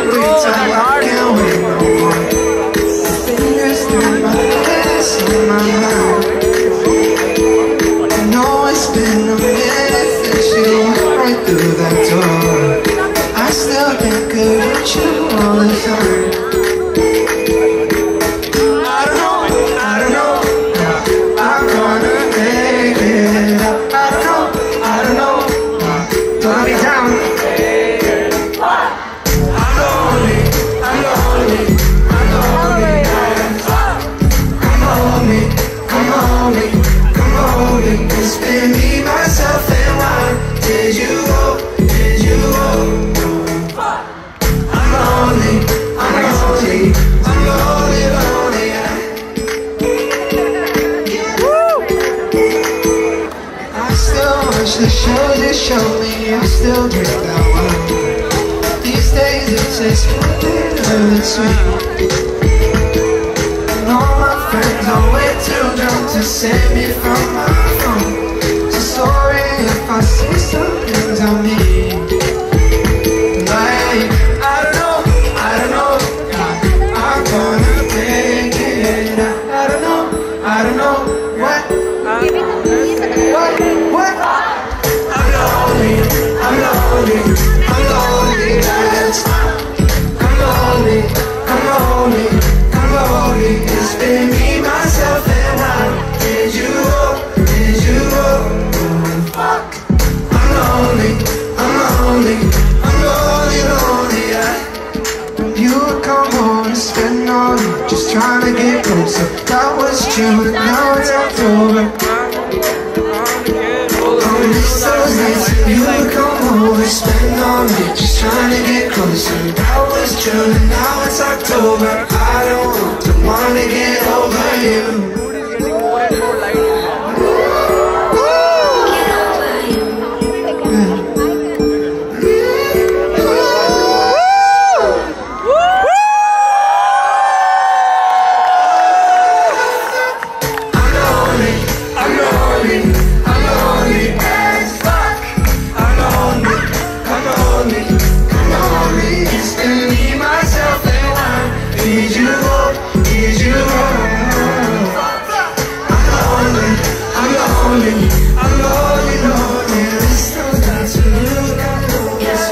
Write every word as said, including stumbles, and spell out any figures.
every time I can't wait no more. Fingers through my hands in my mind. I know it's been a minute since you went right through that door. I still get good at you all the time. I don't know, I don't know how I'm gonna make it up. I don't know, I don't know. Don't let me down. I'm lonely, I'm lonely, I'm lonely. Come on me, come on me, come on me. It's been me, myself, and why did you go, did you go? I'm lonely, I'm lonely, I'm lonely, lonely. I still watch the shows you show me, I still drink that wine. These days it tastes bitter and sweet. And all my friends are way too drunk to save me from my phone. So sorry if I say some things I mean. Like, I don't know, I don't know how I'm gonna make it. I don't know, I don't know what, what, what. I'm lonely, I'm lonely, I'm lonely. That's I'm lonely, I'm lonely, I'm lonely. It's been me, myself, and I. Did you go, did you go? Fuck. I'm lonely, I'm lonely, I'm lonely, lonely. I, you would come home and spend all night just trying to get closer. That was June and now it's October. On these those nights you would come home and spend all night just trying to get closer. That was June and now it's October. I don't want to wanna get over you. Did you